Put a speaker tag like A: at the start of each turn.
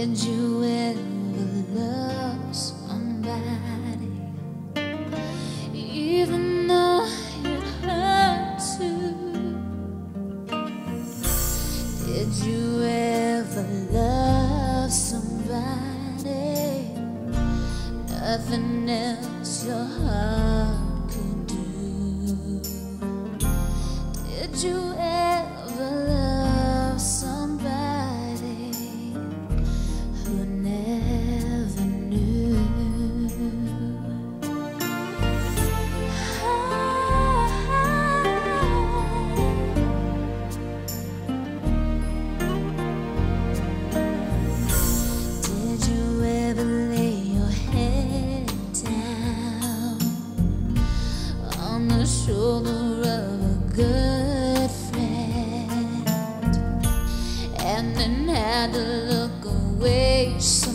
A: Did you ever love somebody, even though it hurt to? Did you ever love somebody, nothing else your heart could do? Did you ever love somebody who never knew? Did you ever lay your head down on the shoulder of a good friend, and then had to look away